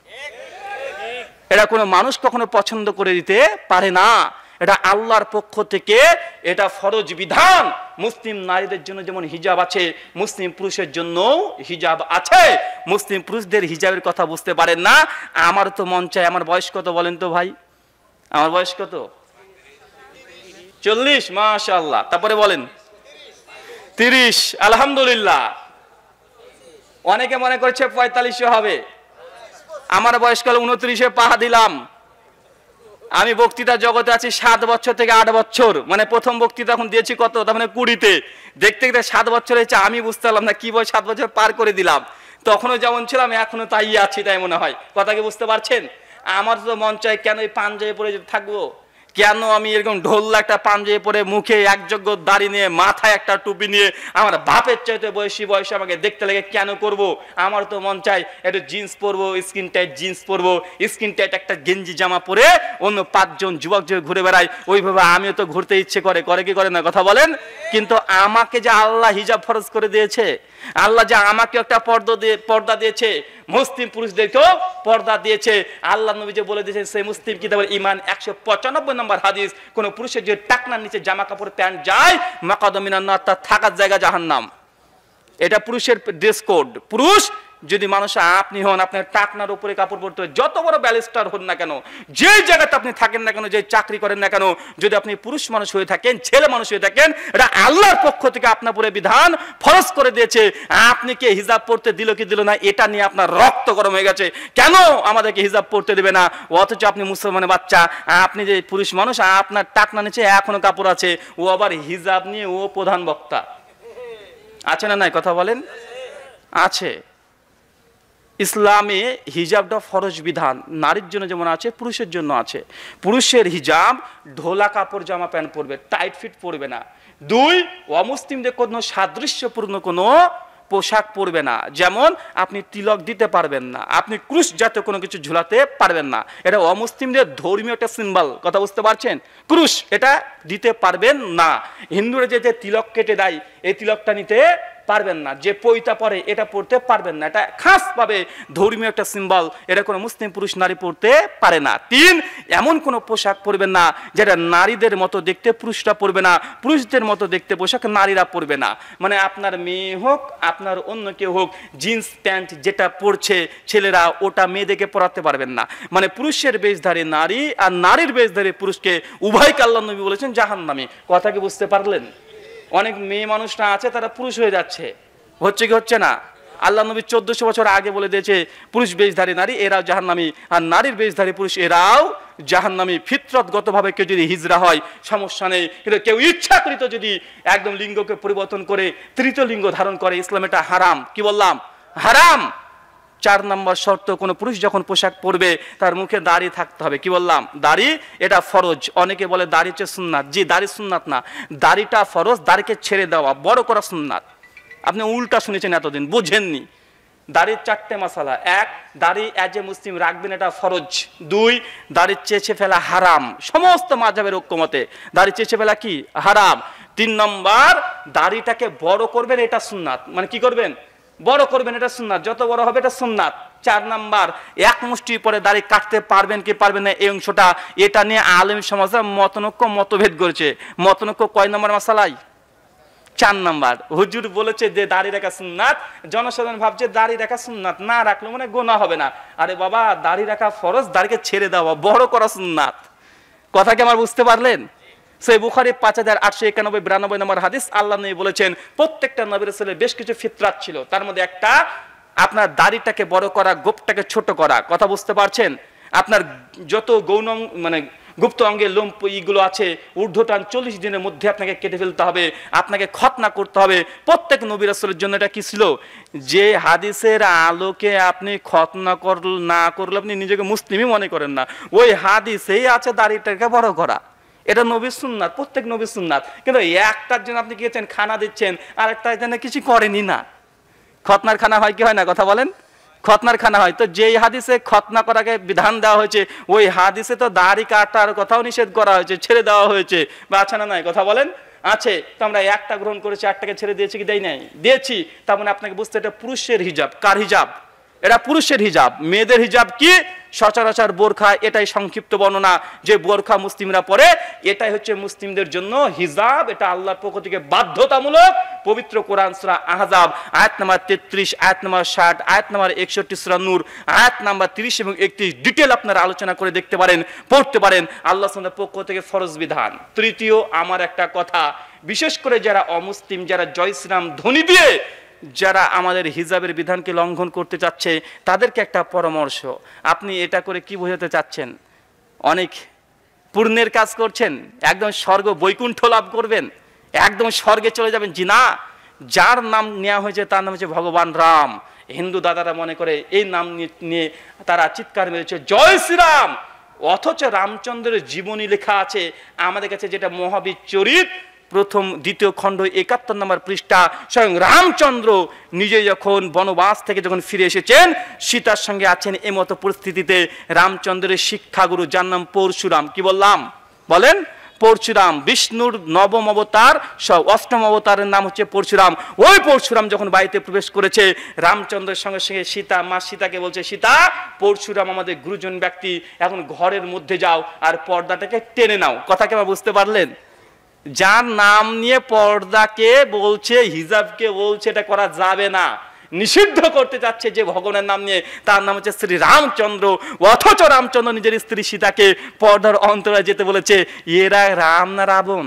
Speaker 1: এটা কোনো মানুষ কখনো পছন্দ করে দিতে পারে না, এটা আল্লাহর পক্ষ থেকে এটা ফরজ বিধান। মুসলিম নারীদের জন্য যেমন হিজাব আছে, মুসলিম পুরুষের জন্য হিজাব আছে। মুসলিম পুরুষদের হিজাবের কথা বুঝতে পারেন না। আমার তো মন চায়, আমার বয়স কত বলেন তো ভাই? আমার বয়স কত? চল্লিশ। মাশাআল্লাহ। তারপরে বলেন তিরিশ। আলহামদুলিল্লাহ। অনেকে মনে করছে পঁয়তাল্লিশে হবে, আমার বয়সকাল উনত্রিশে পা দিলাম। আমি বক্তৃতা জগতে আছি সাত বছর থেকে আট বছর, মানে প্রথম বক্তৃতা এখন দিয়েছি কত, তার মানে কুড়িতে। দেখতে দেখতে সাত বছর হয়েছে, আমি বুঝতে পারলাম না কি বয় সাত বছর পার করে দিলাম। তখনও যেমন ছিলাম এখনো তাই আছি, তাই মনে হয়। কথা কি বুঝতে পারছেন? আমার তো মন চায় কেন এই পাঞ্জাবি পরে থাকবো, কেন আমি এরকম ঢোল্লা একটা পাঞ্জাবি পরে, মুখে একযোগ্য দাড়ি নিয়ে, মাথায় একটা টুপি নিয়ে, আমার বাপের চাইতে বয়সী বয়সে আমাকে দেখতে লাগে কেন করব? আমার তো মন চাই একটু জিন্স পরবো, স্কিন টাইট জিন্স পরবো, স্কিন টাইট একটা গেঞ্জি জামা পরে অন্য পাঁচজন যুবক যে ঘুরে বেড়ায় ওইভাবে আমিও তো ঘুরতে ইচ্ছে করে। করে কি করে না? কথা বলেন। কিন্তু আমাকে যে আল্লাহ হিজাব ফরজ করে দিয়েছে, আল্লাহ যে আমাকে একটা পর্দা দিয়ে পর্দা দিয়েছে, মুসলিম পুরুষদেরকেও পর্দা দিয়েছে। আল্লাহ নবী যে বলে দিয়েছেন সেই মুসলিম কিতাবের ইমান একশো পঁচানব্বই নম্বর হাদিস, কোন পুরুষের যে টাকনার নিচে জামা কাপড় প্যান্ট যায়, মাকাদু মিনান নার, তার থাকার জায়গা জাহান্নাম। এটা পুরুষের ড্রেস কোড। পুরুষ যদি মানুষ আপনি হন, আপনার টাকনার উপরে কাপড় পরতে হবে, যত বড় ব্যারিস্টার হন না কেন, যে জায়গাতে আপনি থাকেন না কেন, যে চাকরি করেন না কেন, যদি আপনি পুরুষ মানুষ হয়ে থাকেন, ছেলে মানুষ হয়ে থাকেন, এটা আল্লাহর পক্ষ থেকে আপনার উপরে বিধান ফরজ করে দিয়েছে। আপনি কে হিজাব পড়তে দিল কি দিল না, এটা নিয়ে আপনার রক্ত গরম হয়ে গেছে, কেন আমাদেরকে হিজাব পড়তে দেবে না, অথচ আপনি মুসলমানের বাচ্চা, আপনি যে পুরুষ মানুষ, আপনার টাকনা নিচে এখনো কাপড় আছে, ও আবার হিজাব নিয়ে ও প্রধান বক্তা আছে না নাই, কথা বলেন? আছে। ইসলামে হিজাবটা ফরজ বিধান, নারীর জন্য যেমন আছে পুরুষের জন্য আছে। পুরুষের হিজাব ঢোলা কাপড় জামা প্যান্ট পরবে, টাইট ফিট পরবে না। দুই, অমুসলিমদের কোনো সাদৃশ্যপূর্ণ কোনো পোশাক পরবে না, যেমন আপনি তিলক দিতে পারবেন না, আপনি ক্রুশ জাতীয় কোনো কিছু ঝুলাতে পারবেন না, এটা অমুসলিমদের ধর্মীয় একটা সিম্বল, কথা বুঝতে পারছেন? ক্রুশ এটা দিতে পারবেন না। হিন্দুরা যে তিলক কেটে দেয়, এই তিলকটা নিতে পারবেন না। যে পৈতা পরে এটা পড়তে পারবেন না, এটা খাসভাবে ধর্মীয় একটা সিম্বল, এটা কোনো মুসলিম পুরুষ নারী পড়তে পারে না। তিন, এমন কোনো পোশাক পরবেন না যেটা নারীদের মতো দেখতে পুরুষরা পরবে না, পুরুষদের মতো দেখতে পোশাক নারীরা পরবে না। মানে আপনার মেয়ে হোক, আপনার অন্য কেউ হোক, জিন্স প্যান্ট যেটা পরছে ছেলেরা, ওটা মেয়েদেরকে পরাতে পারবেন না। মানে পুরুষের বেশধারী নারী আর নারীর বেশধারী পুরুষকে উভয়কে আল্লাহর নবী বলেছেন জাহান্নামী। কথা কি বুঝতে পারলেন? অনেক মেয়ে মানুষরা আছে, তারা পুরুষ হয়ে যাচ্ছে, হচ্ছে কি হচ্ছে না? আল্লাহ নবী চোদ্দশো বছর আগে বলে দিয়েছে পুরুষ বেশধারী নারী এরাও জাহান্নামী, আর নারীর বেশধারী পুরুষ এরাও জাহান্নামী। ফিতরতগত ভাবে কেউ যদি হিজরা হয় সমস্যা নেই, কিন্তু কেউ ইচ্ছাকৃত যদি একদম লিঙ্গকে পরিবর্তন করে তৃতীয় লিঙ্গ ধারণ করে, ইসলাম এটা হারাম। কি বললাম? হারাম। চার নম্বর শর্ত, কোন পুরুষ যখন পোশাক পরবে তার মুখে দাড়ি থাকতে হবে। কি বললাম? দাড়ি এটা ফরজ। অনেকে বলে দাড়ি হচ্ছে সুন্নাত, জি দাড়ি সুন্নাত না, দাড়িটা ফরজ, দাড়িকে ছেড়ে দেওয়া বড় করা সুন্নাত। আপনি উল্টা শুনেছেন এতদিন, বুঝেননি। দাড়ির চারটে মাসালা: এক, দাড়ি এজ এ মুসলিম রাখবেন, এটা ফরজ। দুই, দাড়ি চেঁচে ফেলা হারাম, সমস্ত মাযহাবের ঐক্যমতে দাড়ি চেঁচে ফেলা কি হারাম। তিন নম্বর, দাড়িটাকে বড় করবেন, এটা সুন্নাত। মানে কি করবেন? বড় করবেন, এটা সুন্নাত, যত বড় হবে এটা সুন্নাত। চার নাম্বার, এক মুষ্টি পরে দাড়ি কাটতে পারবেন কি পারবেন না, এই অংশটা, এটা নিয়ে আলেম সমাজে মতনৈক্য মতভেদ করেছে। মতনৈক্য কয় নম্বর মাসালাই? চার নাম্বার। হুজুর বলেছে যে দাড়ি রাখা সুন্নাত, জনসাধারণ ভাবছে দাড়ি রাখা সুন্নাত, না রাখলে মানে গোনা হবে না। আরে বাবা, দাড়ি রাখা ফরজ, দাড়িকে ছেড়ে দেওয়া বড় করা সুন্নাত। কথা কি আমার বুঝতে পারলেন? সেই বুখারী পাঁচ হাজার আটশো একানব্বই বিরানব্বই নম্বর হাদিস, আল্লাহ নবী বলেছেন প্রত্যেকটা নবী রাসূলের বেশ কিছু ফিতরাত ছিল, তার মধ্যে একটা আপনার দাড়িটাকে বড় করা, গোপটাকে ছোট করা। কথা বুঝতে পারছেন? আপনার যত গৌণ মানে গুপ্ত অঙ্গের লোম ইগুলো আছে, ঊর্ধ্বটান চল্লিশ দিনের মধ্যে আপনাকে কেটে ফেলতে হবে, আপনাকে খতনা করতে হবে। প্রত্যেক নবী রাসূলের জন্য এটা কি ছিল? যে হাদিসের আলোকে আপনি খতনা কর না করলে আপনি নিজেকে মুসলিমই মনে করেন না, ওই হাদিসেই আছে দাড়িটাকে বড় করা। এটা নবীর সুন্নাত, প্রত্যেক নবীর সুন্নাত। কিন্তু একটার জন্য আপনি গিয়েছেন খানা দিচ্ছেন, আর একটা জন্য কিছু করেনি না। খতনার খানা হয় কি হয় না, কথা বলেন? খতনার খানা হয়। তো যেই হাদিসে খতনা করাকে বিধান দেওয়া হয়েছে, ওই হাদিসে তো দাড়ি কাটার কথাও নিষেধ করা হয়েছে, ছেড়ে দেওয়া হয়েছে, বা আছে না নাই, কথা বলেন? আছে। তো আমরা একটা গ্রহণ করেছি, একটাকে ছেড়ে দিয়েছি কি দেই নাই? দিয়েছি। তার মানে আপনাকে বুঝতে, এটা পুরুষের হিজাব। কার হিজাব? এটা পুরুষের হিজাব। মেয়েদের হিজাব কি? সচরাচর বোরখা, এটাই সংক্ষিপ্ত বর্ণনা, যে বোরখা মুসলিমরা পরে, এটাই হচ্ছে মুসলিমদের জন্য হিজাব। এটা আল্লাহর পক্ষ থেকে বাধ্যতামূলক। পবিত্র কোরআন সূরা আহজাব আয়াত নাম্বার তেত্রিশ, আয়াত নাম্বার ষাট, আয়াত নাম্বার একষট্টি, সূরা নূর আয়াত নাম্বার তিরিশ এবং একত্রিশ, ডিটেল আপনারা আলোচনা করে দেখতে পারেন, পড়তে পারেন। আল্লাহ সুবহানাহু পক্ষ থেকে ফরজ বিধান। তৃতীয়, আমার একটা কথা, বিশেষ করে যারা অমুসলিম, যারা জয় শ্রীরাম ধ্বনি দিয়ে যারা আমাদের হিজাবের বিধানকে লঙ্ঘন করতে চাচ্ছে, তাদেরকে একটা পরামর্শ। আপনি এটা করে কি বোঝাতে চাচ্ছেন? অনেক পুণ্যের কাজ করছেন, একদম স্বর্গ বৈকুণ্ঠ লাভ করবেন, একদম স্বর্গে চলে যাবেন। জি না, যার নাম নেওয়া হয়েছে তার নাম হচ্ছে ভগবান রাম। হিন্দু দাদারা মনে করে এই নাম নিয়ে তারা চিৎকার মেরেছে জয় শ্রীরাম, অথচ রামচন্দ্রের জীবনী লেখা আছে আমাদের কাছে, যেটা মহাবীর চরিত প্রথম দ্বিতীয় খণ্ড একাত্তর নম্বর পৃষ্ঠা। স্বয়ং রামচন্দ্র নিজে যখন বনবাস থেকে যখন ফিরে এসেছেন, সীতার সঙ্গে আছেন, এমতো পরিস্থিতিতে রামচন্দ্রের শিক্ষাগুরু, যার নাম পরশুরাম। কি বললাম? বলেন। পরশুরাম বিষ্ণুর নবম অবতার, অষ্টম অবতারের নাম হচ্ছে পরশুরাম। ওই পরশুরাম যখন বাড়িতে প্রবেশ করেছে, রামচন্দ্রের সঙ্গে সঙ্গে সীতা, মা সীতাকে বলছে, সীতা, পরশুরাম আমাদের গুরুজন ব্যক্তি, এখন ঘরের মধ্যে যাও আর পর্দাটাকে টেনে নাও। কথা কেমন বুঝতে পারলেন? যার নাম নিয়ে পর্দাকে বলছে, হিজাবকে বলছে, এটা করা যাবে না। নিষিদ্ধ করতে যাচ্ছে যে ভগবানের নাম নিয়ে, তার নাম হচ্ছে শ্রী রামচন্দ্র। অথচ রামচন্দ্র নিজের স্ত্রী সীতাকে পর্দার অন্তরে যেতে বলেছে। এরা রাম না রাবণ?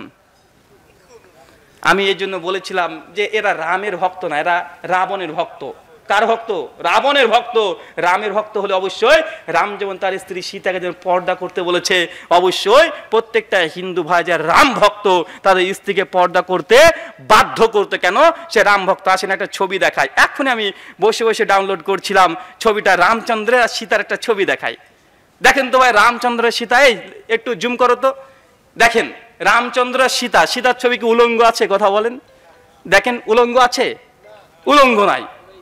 Speaker 1: আমি এই জন্য বলেছিলাম যে এরা রামের ভক্ত না, এরা রাবণের ভক্ত। কার ভক্ত? রাবণের ভক্ত। রামের ভক্ত হলে অবশ্যই রাম যেমন তার স্ত্রী সীতাকে যেমন পর্দা করতে বলেছে, অবশ্যই প্রত্যেকটা হিন্দু ভাই যারা রাম ভক্ত তাদের স্ত্রীকে পর্দা করতে বাধ্য করতে। কেন? সে রাম ভক্ত। আসেন একটা ছবি দেখায়, এখনই আমি বসে বসে ডাউনলোড করছিলাম ছবিটা, রামচন্দ্রের আর সীতার একটা ছবি দেখাই। দেখেন তো ভাই, রামচন্দ্রের সীতা, এই একটু জুম করো তো, দেখেন রামচন্দ্র সীতা। সীতার ছবি কি উলঙ্গ আছে? কথা বলেন, দেখেন উলঙ্গ আছে? উলঙ্গ নাই।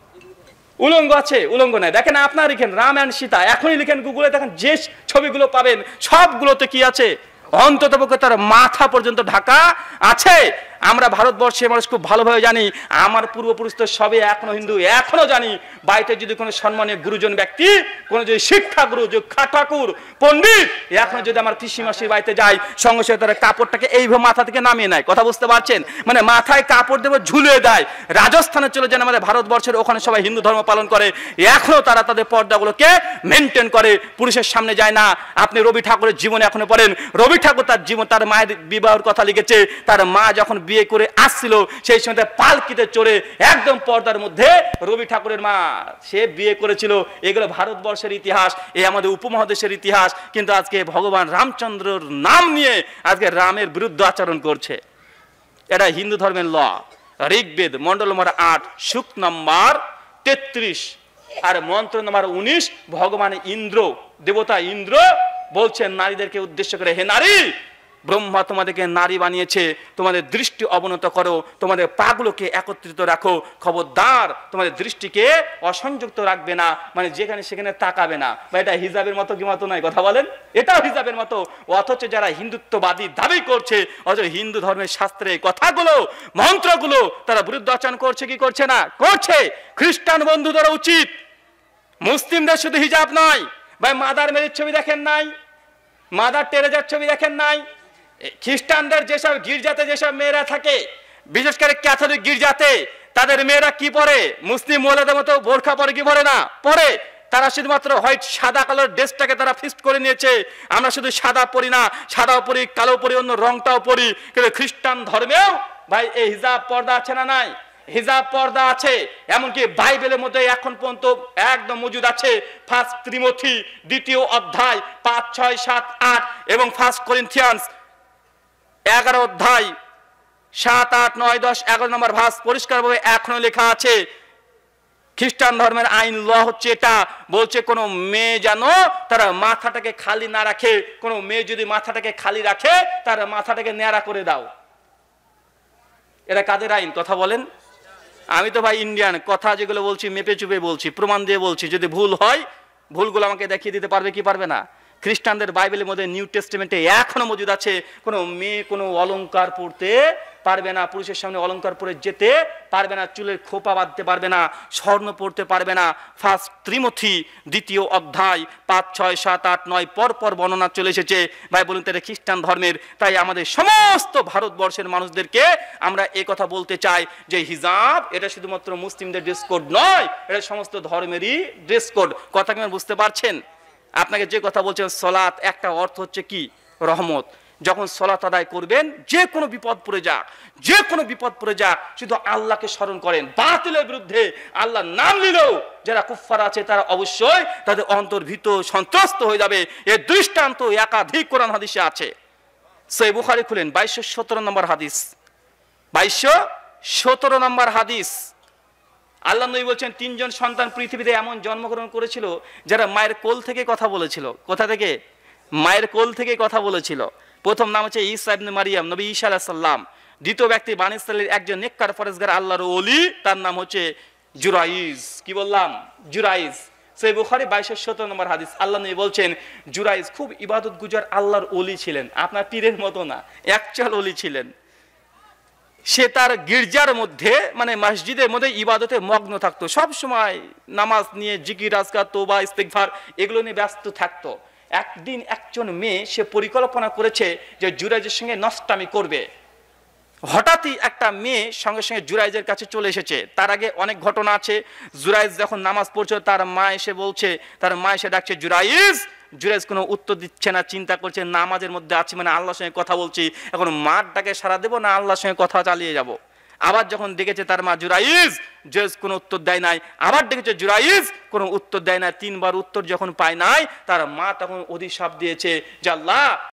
Speaker 1: উলঙ্গ আছে? উলঙ্গ নাই। দেখেন আপনারা লিখেন রাম অ্যান্ড সীতা, এখনই লিখেন গুগলে, দেখেন যে ছবিগুলো পাবেন সবগুলোতে কি আছে? অন্ততপক্ষে তার মাথা পর্যন্ত ঢাকা আছে। আমরা ভারতবর্ষের মানুষ খুব ভালোভাবে জানি, আমার পূর্বপুরুষ তো সবে এখনো হিন্দু, এখনো জানি বাড়িতে যদি কোনো সম্মানীয় গুরুজন ব্যক্তি, কোনো যদি শিক্ষাগুরু, যে ঠাকুর পণ্ডিত, এখনো যদি আমার পিসিমাসির বাড়িতে যাই, সঙ্গে সঙ্গে তারা কাপড়টাকে এইভাবে মাথা থেকে নামিয়ে নেয়। কথা বুঝতে পারছেন? মানে মাথায় কাপড় দেবো ঝুলিয়ে দেয়। রাজস্থানে চলে যান, আমাদের ভারতবর্ষের ওখানে সবাই হিন্দু ধর্ম পালন করে, এখনো তারা তাদের পর্দাগুলোকে মেনটেন করে, পুরুষের সামনে যায় না। আপনি রবি ঠাকুরের জীবনে এখনো পড়েন, রবি ঠাকুর তার জীবন, তার মায়ের বিবাহের কথা লিখেছে। তার মা যখন বিয়ে করে আসছিল সেই সময় পালকিতে চড়ে একদম পর্দার মধ্যে রবি ঠাকুরের মা সে বিয়ে করেছিল। এগুলো ভারতবর্ষের ইতিহাস, এই আমাদের উপমহাদেশের ইতিহাস। কিন্তু আজকে ভগবান রামচন্দ্রর নাম নিয়ে আজকে রামের বিরুদ্ধে আচরণ করছে। এটা হিন্দু ধর্মের ল। ঋগ্বেদ মন্ডল নম্বর আট, সুক্ত নম্বর তেত্রিশ আর মন্ত্র নম্বর উনিশ, ভগবান ইন্দ্র, দেবতা ইন্দ্র বলছেন নারীদেরকে উদ্দেশ্য করে, হে নারী, ব্রহ্মা তোমাদেরকে নারী বানিয়েছে, তোমাদের দৃষ্টি অবনত করো, তোমাদের পাগুলোকে একত্রিত রাখো, খবরদার তোমাদের দৃষ্টিকে অসংযুক্ত রাখবে না, মানে যেখানে সেখানে তাকাবে না। বা এটা হিজাবের মতো কি মতো নয়? কথা বলেন, এটাও হিজাবের মতো। অথচ যারা হিন্দুত্ববাদী দাবি করছে, অথচ হিন্দু ধর্মের শাস্ত্রে কথাগুলো, মন্ত্রগুলো তারা বিরুদ্ধ আচরণ করছে কি করছে না? করছে। খ্রিস্টান বন্ধুদের উচিত, মুসলিমদের শুধু হিজাব নয় ভাই, মাদার মেরির ছবি দেখেন নাই? মাদার টেরেজার ছবি দেখেন নাই? খ্রিস্টানদের যেসব গির্জাতে যেসব মেয়েরা থাকে, বিশেষ করে ক্যাথলিক গির্জাতে, তাদের মেয়েরা কি পরে? মুসলিম মহিলাদের মতো বোরখা পরে কি পরে না? পরে। তারা শুধুমাত্র হোয়াইট সাদা কালার ড্রেসটাকে তারা ফিক্সড করে নিয়েছে। আমরা শুধু সাদা পরি না, সাদাও পরি, কালো পরি, অন্য রংটাও পরি। কিন্তু খ্রিস্টান ধর্মেও ভাই এই হিজাব পর্দা আছে না নাই? হিজাব পর্দা আছে। এমনকি বাইবেলের মধ্যে এখন পর্যন্ত একদম মজুদ আছে ফার্স্ট তিমোথী দ্বিতীয় অধ্যায় পাঁচ ছয় সাত আট এবং ফার্স্ট করিন্থিয়ান্স এগারো অধ্যায় সাত আট নয় দশ এগারো নম্বর ভাস পরিষ্কারভাবে এখনো লেখা আছে। খ্রিস্টান ধর্মের আইন ল হচ্ছে এটা, বলছে কোনো মেয়ে যেন তার মাথাটাকে খালি না রাখে। কোনো মেয়ে যদি মাথাটাকে খালি রাখে তার মাথাটাকে ন্যাড়া করে দাও। এটা কাদের আইন? কথা বলেন। আমি তো ভাই ইন্ডিয়ান, কথা যেগুলো বলছি মেপে চুপে বলছি, প্রমাণ দিয়ে বলছি। যদি ভুল হয় ভুলগুলো আমাকে দেখিয়ে দিতে পারবে কি পারবে না? খ্রিস্টানদের বাইবেলের মধ্যে নিউ টেস্টামেন্টে এখনো মজুদ আছে, কোনো মেয়ে কোনো অলংকার পরতে পারবে না, পুরুষের সামনে অলংকার পরে যেতে পারবে না, চুলের খোপা বাঁধতে পারবে না, স্বর্ণ পরতে পারবে না। ফার্স্ট তিমোথী দ্বিতীয় অধ্যায় পাঁচ ছয় সাত আট নয় পর পর বর্ণনা চলে এসেছে। ভাই বলুন তো এটা খ্রিস্টান ধর্মের। তাই আমাদের সমস্ত ভারতবর্ষের মানুষদেরকে আমরা এই কথা বলতে চাই যে হিজাব এটা শুধুমাত্র মুসলিমদের ড্রেস কোড নয়, এটা সমস্ত ধর্মেরই ড্রেস কোড। কথা কি বুঝতে পারছেন? আপনাকে যে কথা বলছেন, সলাত একটা অর্থ হচ্ছে কি? রহমত। যখন সলাত আদায় করবেন, যে কোনো বিপদ পড়ে যাক, যে কোনো বিপদ পড়ে যাক, শুধু আল্লাহকে স্মরণ করেন। বাতিলের বিরুদ্ধে আল্লাহর নাম নিলেও যারা কুফফার আছে তারা অবশ্যই তাদের অন্তর ভীত সন্ত্রস্ত হয়ে যাবে। এর দৃষ্টান্ত একাধিক কোরআন হাদিসে আছে। সহিহ বুখারী খুলেন, বাইশশো সতেরো নম্বর হাদিস, বাইশশো সতেরো নম্বর হাদিস। আল্লাহ নবী বলছেন তিনজন সন্তান পৃথিবীতে এমন জন্মগ্রহণ করেছিল যারা মায়ের কোল থেকে কথা বলেছিল। কোথা থেকে? মায়ের কোল থেকে কথা বলেছিল। প্রথম নাম হচ্ছে ঈসা ইবনে মারিয়াম, নবী ঈসা আলাইহিস সালাম। দ্বিতীয় ব্যক্তি বানী ইসরাঈলের একজন নেককার ফরেজগার আল্লাহর ওলি, তার নাম হচ্ছে জুরাইজ। কি বললাম? জুরাইজ। সহিহ বুখারী বাইশশো সতেরো নম্বর হাদিস। আল্লাহ নবী বলছেন জুরাইজ খুব ইবাদত গুজার আল্লাহর ওলি ছিলেন, আপনার পীরের মতো না, অ্যাকচুয়াল ওলি ছিলেন। সে তার গির্জার মধ্যে মানে মসজিদের মধ্যে ইবাদতে মগ্ন থাকতো, সব সময় নামাজ নিয়ে, জিকির আজকার, তওবা, ইস্তিগফার এগুলো নিয়ে ব্যস্ত থাকতো। একদিন একজন মেয়ে সে পরিকল্পনা করেছে যে জুরাইজের সঙ্গে নষ্টামি করবে। হঠাৎই একটা মেয়ে সঙ্গে সঙ্গে জুরাইজের কাছে চলে এসেছে। তার আগে অনেক ঘটনা আছে। জুরাইজ যখন নামাজ পড়ছে তার মা এসে বলছে, তার মা এসে ডাকছে জুরাইজ। জুরাইজ কোনো উত্তর দিচ্ছে না, চিন্তা করছে নামাজের মধ্যে আছি, মানে আল্লাহর সঙ্গে কথা বলছি, এখন মার ডাকে সাড়া দেবো না আল্লাহর সঙ্গে কথা চালিয়ে যাব। আবার যখন দেখেছে তার মা জুরাইজ, জুরাইজ কোনো উত্তর দেয় নাই, আবার দেখেছে জুরাইজ কোনো উত্তর দেয় না, তিনবার উত্তর যখন পায় নাই, তার মা তখন অভিশাপ দিয়েছে যে আল্লাহ